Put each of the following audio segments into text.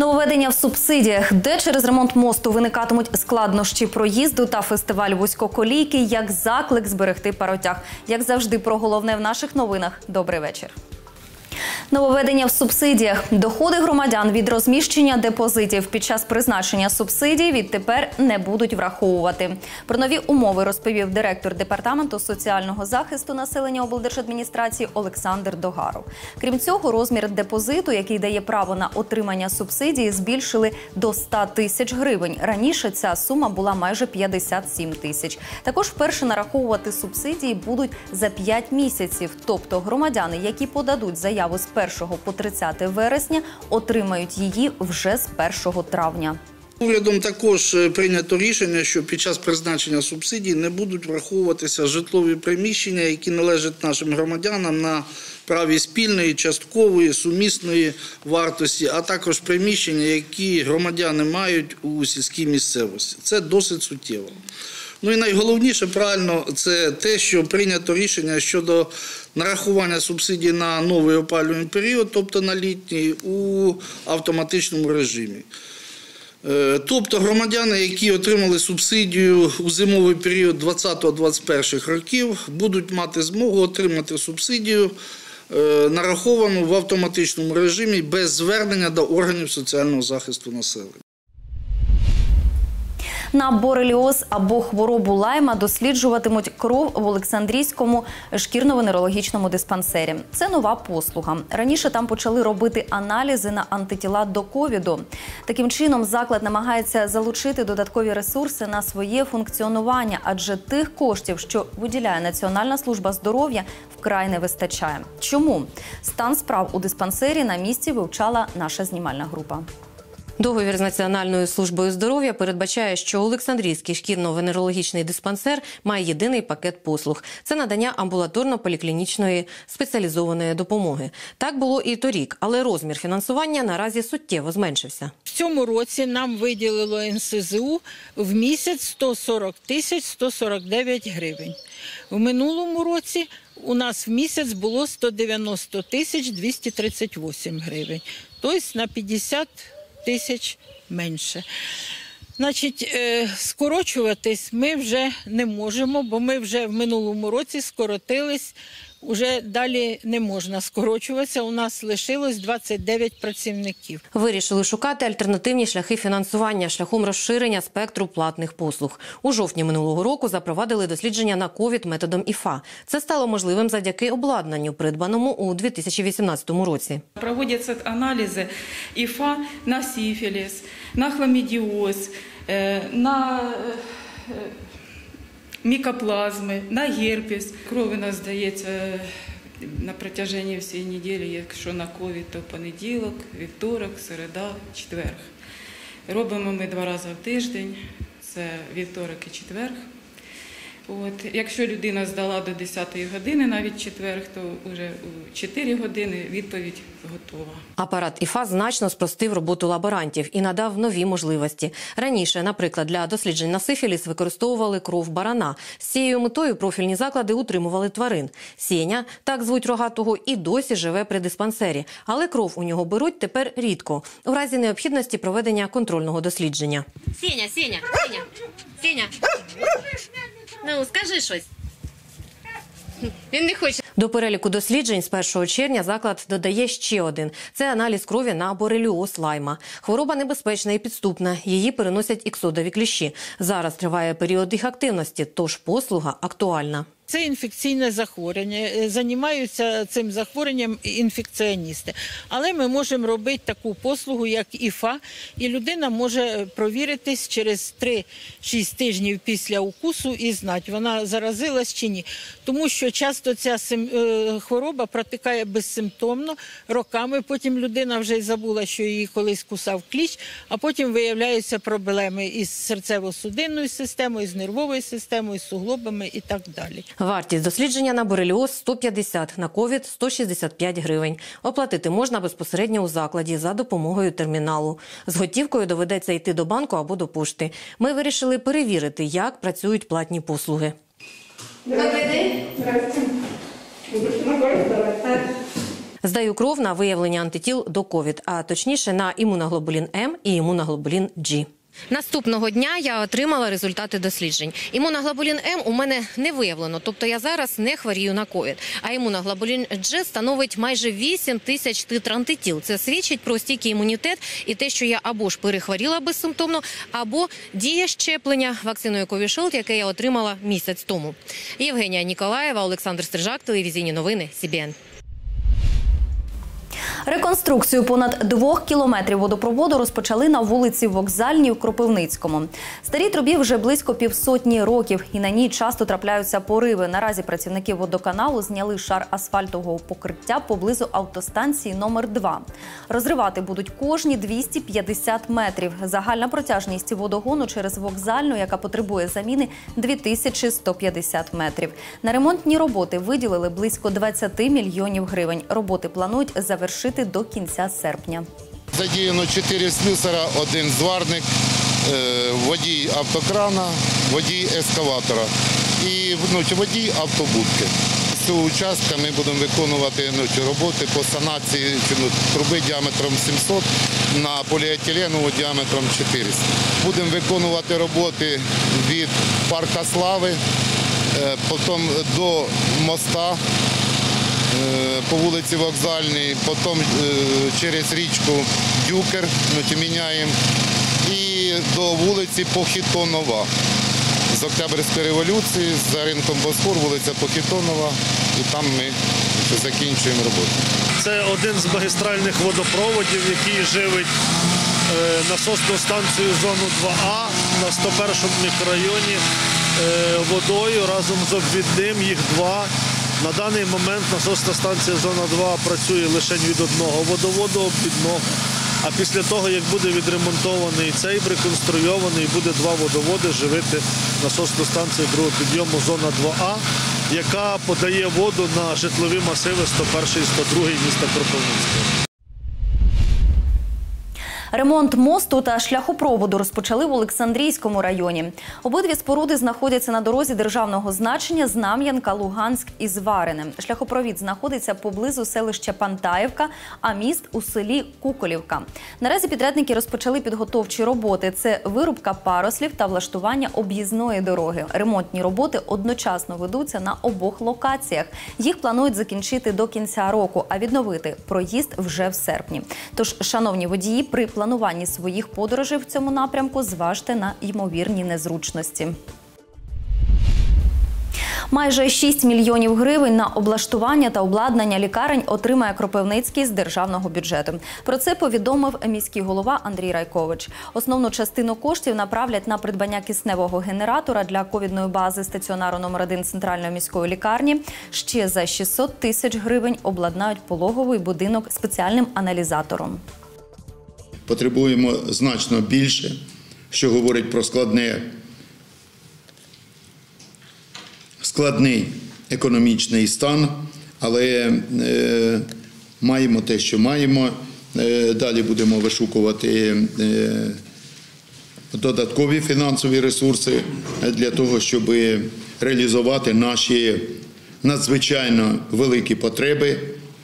Нововведення в субсидіях, де через ремонт мосту виникатимуть складнощі проїзду та фестиваль вузькоколійки, як заклик зберегти паротяг. Як завжди, про головне в наших новинах. Добрий вечір. Нововведення в субсидіях. Доходи громадян від розміщення депозитів під час призначення субсидій відтепер не будуть враховувати. Про нові умови розповів директор Департаменту соціального захисту населення облдержадміністрації Олександр Догаров. Крім цього, розмір депозиту, який дає право на отримання субсидії, збільшили до 100 тисяч гривень. Раніше ця сума була майже 57 тисяч. Також вперше нараховувати субсидії будуть за 5 місяців. Тобто громадяни, які подадуть заяву з 1 по 30 вересня, отримають її вже з 1 травня. Урядом також прийнято рішення, що під час призначення субсидій не будуть враховуватися житлові приміщення, які належать нашим громадянам на праві спільної, часткової, сумісної вартості, а також приміщення, які громадяни мають у сільській місцевості. Це досить суттєво. Ну і найголовніше, правильно, це те, що прийнято рішення щодо нарахування субсидій на новий опалювальний період, тобто на літній, у автоматичному режимі. Тобто громадяни, які отримали субсидію у зимовий період 2020-2021 років, будуть мати змогу отримати субсидію, нараховану в автоматичному режимі без звернення до органів соціального захисту населення. На бореліоз або хворобу Лайма досліджуватимуть кров в Олександрійському шкірно-венерологічному диспансері. Це нова послуга. Раніше там почали робити аналізи на антитіла до ковіду. Таким чином, заклад намагається залучити додаткові ресурси на своє функціонування, адже тих коштів, що виділяє Національна служба здоров'я, вкрай не вистачає. Чому? Стан справ у диспансері на місці вивчала наша знімальна група. Договір з Національною службою здоров'я передбачає, що Олександрійський шкірно-венерологічний диспансер має єдиний пакет послуг. Це надання амбулаторно-поліклінічної спеціалізованої допомоги. Так було і торік, але розмір фінансування наразі суттєво зменшився. В цьому році нам виділило НСЗУ в місяць 140 тисяч 149 гривень. В минулому році у нас в місяць було 190 тисяч 238 гривень. Тобто на 50 тисяч менше. Значить, скорочуватись ми вже не можемо, бо ми вже в минулому році скоротились, уже далі не можна скорочуватися, у нас лишилось 29 працівників. Вирішили шукати альтернативні шляхи фінансування шляхом розширення спектру платних послуг. У жовтні минулого року запровадили дослідження на ковід методом ІФА. Це стало можливим завдяки обладнанню, придбаному у 2018 році. Проводяться аналізи ІФА на сифіліс, на хламідіоз, на мікоплазми, на герпес. Кров у нас здається на протяженні всієї неділі, якщо на ковід, то понеділок, вівторок, середа, четверг. Робимо ми 2 рази в тиждень, це вівторок і четверг. Якщо людина здала до 10-ї години, навіть четверг, то вже у 4 години відповідь готова. Апарат ІФА значно спростив роботу лаборантів і надав нові можливості. Раніше, наприклад, для досліджень на сифіліс використовували кров барана. З цією метою профільні заклади утримували тварин. Сеня, так звуть рогатого, і досі живе при диспансері. Але кров у нього беруть тепер рідко, у разі необхідності проведення контрольного дослідження. Сеня! Ну, скажи щось. Він не хоче. До переліку досліджень з 1 червня заклад додає ще один. Це аналіз крові на бореліоз Лайма. Хвороба небезпечна і підступна. Її переносять іксодові кліщі. Зараз триває період їх активності, тож послуга актуальна. Це інфекційне захворювання, займаються цим захворюванням інфекціоністи. Але ми можемо робити таку послугу, як ІФА, і людина може провіритись через 3-6 тижнів після укусу і знати, вона заразилась чи ні. Тому що часто ця хвороба протикає безсимптомно, роками, потім людина вже й забула, що її колись кусав кліщ, а потім виявляються проблеми із серцево-судинною системою, з нервовою системою, з суглобами і так далі. Вартість дослідження на бореліоз – 150, на ковід – 165 гривень. Оплатити можна безпосередньо у закладі за допомогою терміналу. З готівкою доведеться йти до банку або до пошти. Ми вирішили перевірити, як працюють платні послуги. Добрий день. Здаю кров на виявлення антитіл до ковід, а точніше на імуноглобулін М і імуноглобулін G. Наступного дня я отримала результати досліджень. Імуноглобулін М у мене не виявлено, тобто я зараз не хворію на ковід. А імуноглобулін G становить майже 8 тисяч титр антитіл. Це свідчить про стійкий імунітет і те, що я або ж перехворіла безсимптомно, або діє щеплення вакциною Covishield, яке я отримала місяць тому. Євгенія Ніколаєва, Олександр Стрижак, телевізійні новини, СІБІН. Реконструкцію понад 2 кілометрів водопроводу розпочали на вулиці Вокзальній у Кропивницькому. Старій трубі вже близько 500 років і на ній часто трапляються пориви. Наразі працівники водоканалу зняли шар асфальтового покриття поблизу автостанції номер 2. Розривати будуть кожні 250 метрів. Загальна протяжність водогону через Вокзальну, яка потребує заміни, 2150 метрів. На ремонтні роботи виділили близько 20 мільйонів гривень. Роботи планують завершити до кінця серпня. Задіяно 4 слюсара, 1 зварник, водій автокрана, водій ескаватора і водій автобудки. З цього участка ми будемо виконувати роботи по санації труби діаметром 700 на поліетиленову діаметром 400. Будемо виконувати роботи від Парка Слави, потім до моста по вулиці Вокзальній, потім через річку Дюкер, міняємо, і до вулиці Похитонова. З Октябрьської революції, за ринком Босфор, вулиця Похитонова, і там ми закінчуємо роботу. Це один з магістральних водопроводів, який живить насосну станцію зону 2А на 101-му мікрорайоні водою разом з обвідним, їх 2. На даний момент насосна станція «Зона 2» працює лише від одного водоводу обвідного, а після того, як буде відремонтований цей, реконструйований, буде 2 водоводи живити насосну станцію другого підйому «Зона 2А», яка подає воду на житлові масиви 101 і 102 міста Кропивницького. Ремонт мосту та шляхопроводу розпочали в Олександрійському районі. Обидві споруди знаходяться на дорозі державного значення Знам'янка-Луганськ із Варине. Шляхопровід знаходиться поблизу селища Пантаївка, а міст у селі Куколівка. Наразі підрядники розпочали підготовчі роботи. Це вирубка парослів та влаштування об'їзної дороги. Ремонтні роботи одночасно ведуться на обох локаціях. Їх планують закінчити до кінця року, а відновити проїзд вже в серпні. Тож, шановні водії, при плануванні своїх подорожей в цьому напрямку зважте на ймовірні незручності. Майже 6 мільйонів гривень на облаштування та обладнання лікарень отримає Кропивницький з державного бюджету. Про це повідомив міський голова Андрій Райкович. Основну частину коштів направлять на придбання кисневого генератора для ковідної бази стаціонару номер 1 Центральної міської лікарні. Ще за 600 тисяч гривень обладнають пологовий будинок спеціальним аналізатором. Потребуємо значно більше, що говорить про складний економічний стан, але маємо те, що маємо. Далі будемо вишукувати додаткові фінансові ресурси для того, щоб реалізувати наші надзвичайно великі потреби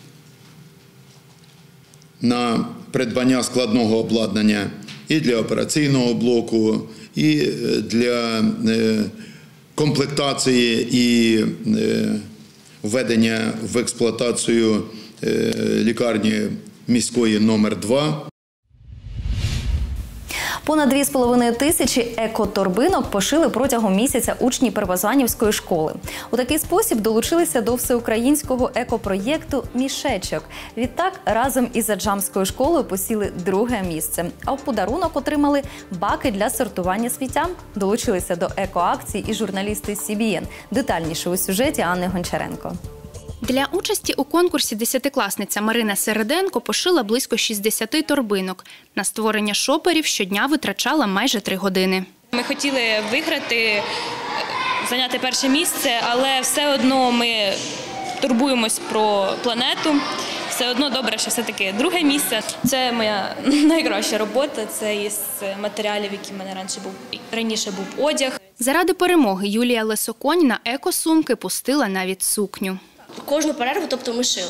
на придбання складного обладнання і для операційного блоку, і для комплектації і введення в експлуатацію лікарні міської номер 2. Понад 2,5 тисячі екоторбинок пошили протягом місяця учні Первозванівської школи. У такий спосіб долучилися до всеукраїнського екопроєкту «Мішечок». Відтак, разом із Аджамською школою посіли 2-ге місце. А в подарунок отримали баки для сортування сміття. Долучилися до екоакції і журналісти СІБІН. Детальніше у сюжеті Анни Гончаренко. Для участі у конкурсі 10-класниця Марина Середенко пошила близько 60 торбинок. На створення шоперів щодня витрачала майже 3 години. Ми хотіли виграти, зайняти перше місце, але все одно ми турбуємось про планету. Все одно добре, що все-таки 2-ге місце. Це моя найкраща робота, це із матеріалів, які в мене раніше був одяг. Заради перемоги Юлія Лесоконь на екосумки пустила навіть сукню. Кожну перерву, тобто ми шили.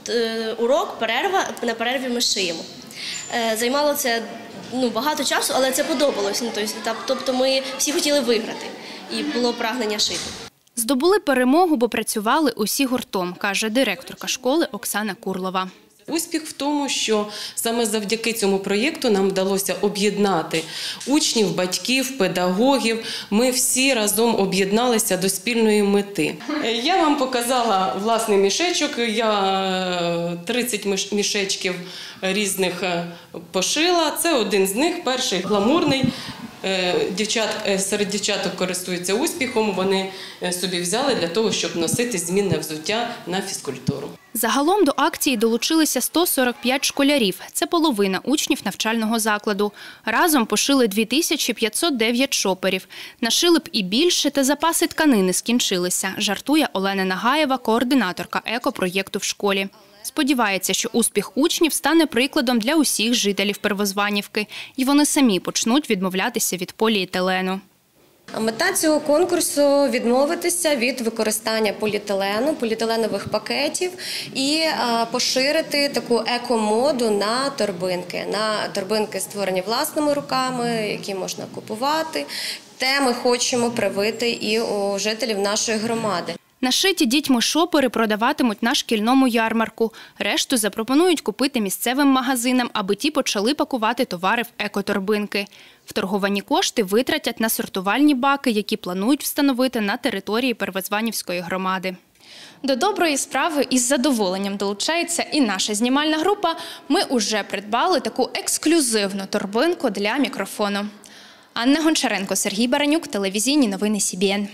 урок, перерва, на перерві ми шиємо. Займало це багато часу, але це подобалось. Тобто ми всі хотіли виграти і було прагнення шити. Здобули перемогу, бо працювали усі гуртом, каже директорка школи Оксана Курлова. Успіх в тому, що саме завдяки цьому проєкту нам вдалося об'єднати учнів, батьків, педагогів. Ми всі разом об'єдналися до спільної мети. Я вам показала власний мішечок. Я 30 мішечків різних пошила. Це один з них, перший гламурний. Серед дівчаток користуються успіхом, вони собі взяли для того, щоб носити змінне взуття на фізкультуру. Загалом до акції долучилися 145 школярів. Це половина учнів навчального закладу. Разом пошили 2509 шоперів. Нашили б і більше, та запаси тканини скінчилися, жартує Олена Нагаєва, координаторка екопроєкту в школі. Сподівається, що успіх учнів стане прикладом для усіх жителів Первозванівки, і вони самі почнуть відмовлятися від поліетилену. Мета цього конкурсу – відмовитися від використання поліетиленових пакетів і поширити таку екомоду на торбинки, створені власними руками, які можна купувати. Те ми хочемо привити і у жителів нашої громади. Нашиті дітьми шопери продаватимуть на шкільному ярмарку. Решту запропонують купити місцевим магазинам, аби ті почали пакувати товари в екоторбинки. Вторговані кошти витратять на сортувальні баки, які планують встановити на території Первозванівської громади. До доброї справи із задоволенням долучається і наша знімальна група. Ми уже придбали таку ексклюзивну торбинку для мікрофону. Анна Гончаренко, Сергій Баранюк, телевізійні новини СІБІН.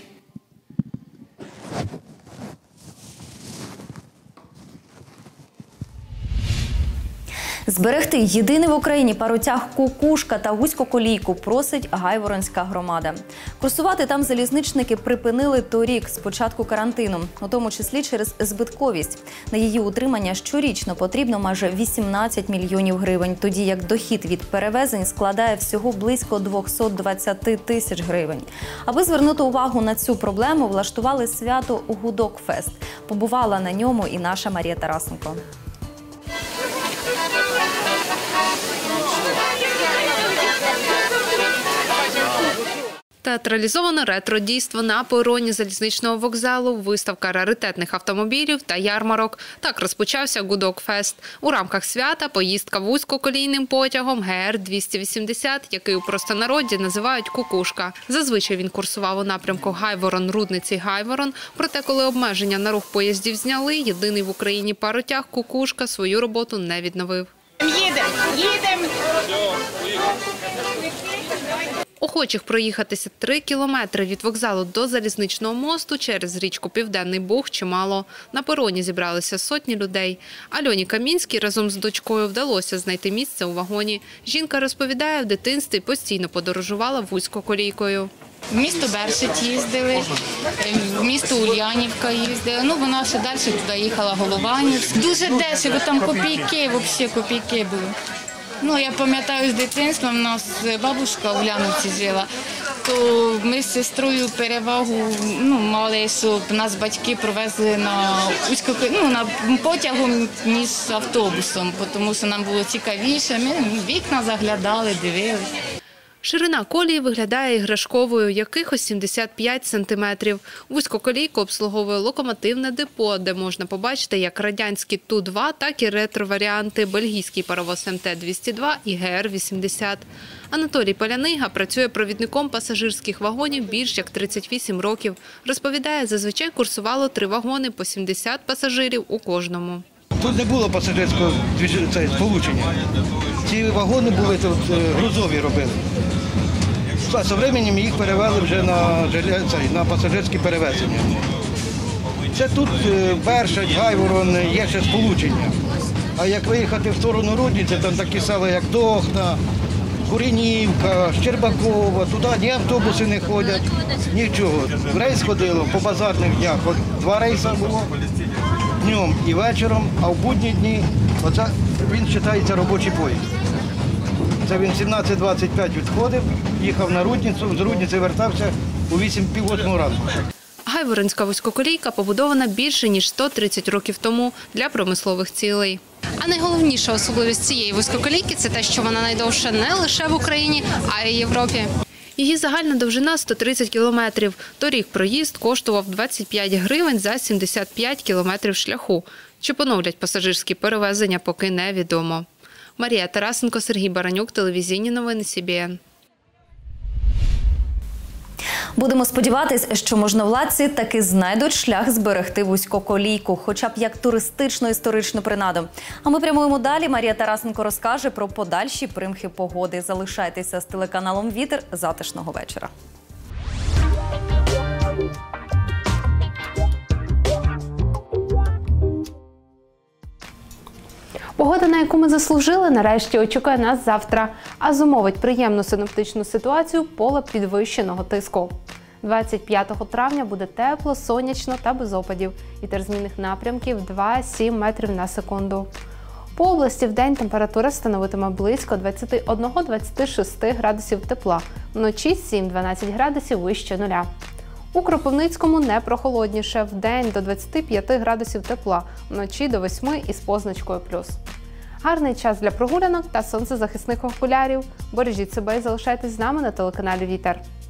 Зберегти єдиний в Україні паротяг «Кукушка» та вузькоколійку просить Гайворонська громада. Курсувати там залізничники припинили торік з початку карантину, у тому числі через збитковість. На її утримання щорічно потрібно майже 18 мільйонів гривень, тоді як дохід від перевезень складає всього близько 220 тисяч гривень. Аби звернути увагу на цю проблему, влаштували свято «Гудок-фест». Побувала на ньому і наша Марія Тарасенко. Театралізоване ретро-дійство на пероні залізничного вокзалу, виставка раритетних автомобілів та ярмарок. Так розпочався «Гудок-фест». У рамках свята поїздка вузькоколійним потягом ГР-280, який у простонароді називають «Кукушка». Зазвичай він курсував у напрямку Гайворон-Рудниці-Гайворон. Проте, коли обмеження на рух поїздів зняли, єдиний в Україні паротяг «Кукушка» свою роботу не відновив. Їдемо! Охочих проїхатися 3 кілометри від вокзалу до залізничного мосту через річку Південний Буг чимало. На пероні зібралися сотні людей. Альоні Камінській разом з дочкою вдалося знайти місце у вагоні. Жінка розповідає, в дитинстві постійно подорожувала вузькоколійкою. В місто Бершить їздили, в місто Ульянівка їздили. Вона ще далі туди їхала, Голованівськ. Дуже дешево, там копійки, взагалі копійки були. Я пам'ятаю з дитинства, в нас бабушка в Уляновці жила, то ми з сестрою перевагу мали, щоб нас батьки провезли на потягом, ніж автобусом, тому що нам було цікавіше, ми в вікна заглядали, дивилися. Ширина колії виглядає іграшковою, якихось 75 сантиметрів. Вузькоколійку обслуговує локомотивне депо, де можна побачити як радянські Ту-2, так і ретро-варіанти – бельгійський паровоз МТ-202 і ГР-80. Анатолій Палянига працює провідником пасажирських вагонів більш як 38 років. Розповідає, зазвичай курсувало 3 вагони по 70 пасажирів у кожному. Тут не було пасажирського сполучення. Ці вагони були грузові робили. З часом їх перевели вже на пасажирські перевезення. Це тут Бершать, Гайворон, є ще сполучення. А як виїхати в сторону Рудниці, там такі села, як Дохна, Куренівка, Щербакова, туди ні автобуси не ходять, нічого. В рейс ходило по базарних днях, 2 рейси було. Днем і вечором, а в будні дні оце він вважається робочий поїзд. Це він 17:25 відходив, їхав на Рудницю, з Рудниці вертався у 7:30 ранку. Гайворонська вузькоколійка побудована більше, ніж 130 років тому для промислових цілей. А найголовніша особливість цієї вузькоколійки – це те, що вона найдовша не лише в Україні, а й в Європі. Її загальна довжина – 130 кілометрів. Торік проїзд коштував 25 гривень за 75 кілометрів шляху. Чи поновлять пасажирські перевезення, поки невідомо. Марія Тарасенко, Сергій Баранюк, телевізійні новини СІБІН. Будемо сподіватись, що можновладці таки знайдуть шлях зберегти вузькоколійку, хоча б як туристично-історичну принаду. А ми прямуємо далі. Марія Тарасенко розкаже про подальші примхи погоди. Залишайтеся з телеканалом «Вітер». Затишного вечора. Погода, на яку ми заслужили, нарешті очікує нас завтра, а зумовить приємну синоптичну ситуацію поле підвищеного тиску. 25 травня буде тепло, сонячно та без опадів. Вітер змінних напрямків 2-7 метрів на секунду. По області вдень температура становитиме близько 21-26 градусів тепла, вночі 7-12 градусів вище нуля. У Кропивницькому не прохолодніше, вдень до 25 градусів тепла, вночі до 8 із позначкою плюс. Гарний час для прогулянок та сонцезахисних окулярів. Бережіть себе і залишайтесь з нами на телеканалі «Вітер».